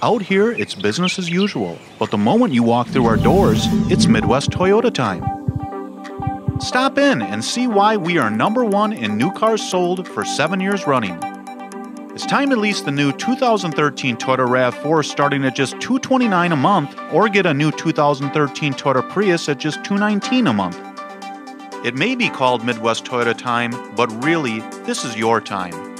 Out here, it's business as usual, but the moment you walk through our doors, it's Midwest Toyota time. Stop in and see why we are #1 in new cars sold for 7 years running. It's time to lease the new 2013 Toyota RAV4 starting at just $229 a month, or get a new 2013 Toyota Prius at just $219 a month. It may be called Midwest Toyota time, but really, this is your time.